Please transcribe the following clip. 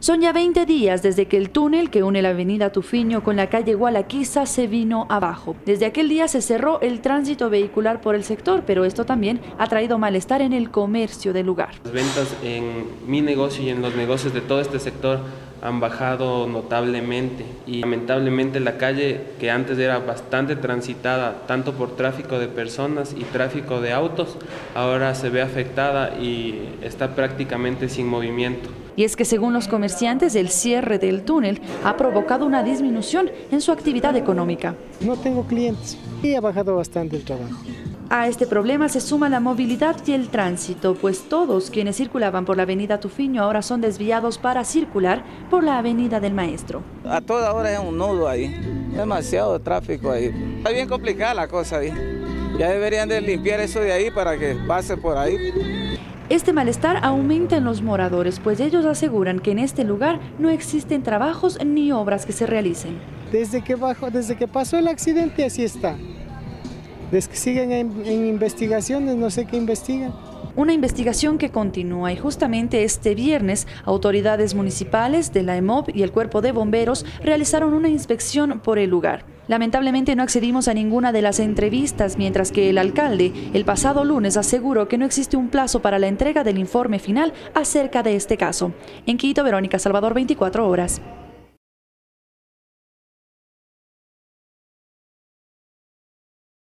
Son ya 20 días desde que el túnel que une la avenida Tufiño con la calle Gualaquiza se vino abajo. Desde aquel día se cerró el tránsito vehicular por el sector, pero esto también ha traído malestar en el comercio del lugar. Las ventas en mi negocio y en los negocios de todo este sector han bajado notablemente y lamentablemente la calle, que antes era bastante transitada tanto por tráfico de personas y tráfico de autos, ahora se ve afectada y está prácticamente sin movimiento. Y es que según los comerciantes, el cierre del túnel ha provocado una disminución en su actividad económica. No tengo clientes y ha bajado bastante el trabajo. A este problema se suma la movilidad y el tránsito, pues todos quienes circulaban por la avenida Tufiño ahora son desviados para circular por la avenida del Maestro. A toda hora es un nudo ahí, demasiado tráfico ahí. Está bien complicada la cosa ahí. Ya deberían de limpiar eso de ahí para que pase por ahí. Este malestar aumenta en los moradores, pues ellos aseguran que en este lugar no existen trabajos ni obras que se realicen. Desde que pasó el accidente así está. Desde que siguen en investigaciones, no sé qué investigan. Una investigación que continúa y justamente este viernes autoridades municipales de la EMOB y el Cuerpo de Bomberos realizaron una inspección por el lugar. Lamentablemente no accedimos a ninguna de las entrevistas, mientras que el alcalde el pasado lunes aseguró que no existe un plazo para la entrega del informe final acerca de este caso. En Quito, Verónica Salvador, 24 horas.